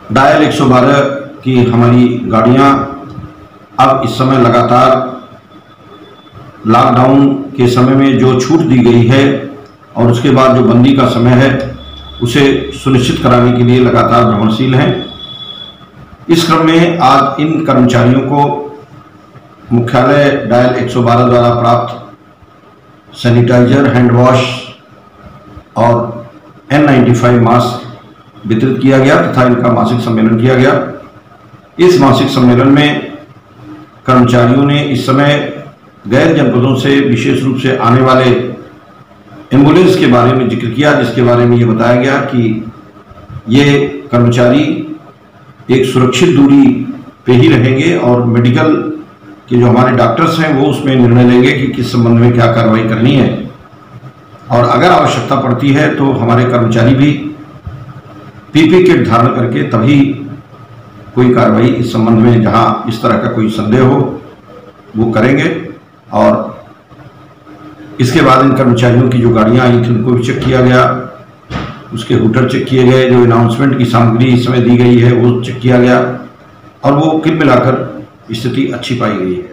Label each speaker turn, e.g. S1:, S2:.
S1: Dial 112 की हमारी गाड़ियां अब इस समय लगातार लॉकडाउन के समय में जो छूट दी गई है और उसके बाद जो बंदी का समय है उसे सुनिश्चित कराने के लिए लगातार भ्रमणशील हैं। इस क्रम में आज इन कर्मचारियों को मुख्यालय डायल 112 द्वारा प्राप्त सैनिटाइजर, हैंड वॉश और N95 मास्क वितरित किया गया तथा इनका मासिक सम्मेलन किया गया। इस मासिक सम्मेलन में कर्मचारियों ने इस समय गैर जनपदों से विशेष रूप से आने वाले एम्बुलेंस के बारे में जिक्र किया, जिसके बारे में ये बताया गया कि ये कर्मचारी एक सुरक्षित दूरी पे ही रहेंगे और मेडिकल के जो हमारे डॉक्टर्स हैं वो उसमें निर्णय लेंगे कि किस संबंध में क्या कार्रवाई करनी है, और अगर आवश्यकता पड़ती है तो हमारे कर्मचारी भी पीपी किट धारण करके तभी कोई कार्रवाई इस संबंध में जहां इस तरह का कोई संदेह हो वो करेंगे। और इसके बाद इन कर्मचारियों की जो गाड़ियां आई थी उनको भी चेक किया गया, उसके हूटर चेक किए गए, जो अनाउंसमेंट की सामग्री इस समय दी गई है वो चेक किया गया और वो कुल मिलाकर स्थिति अच्छी पाई गई है।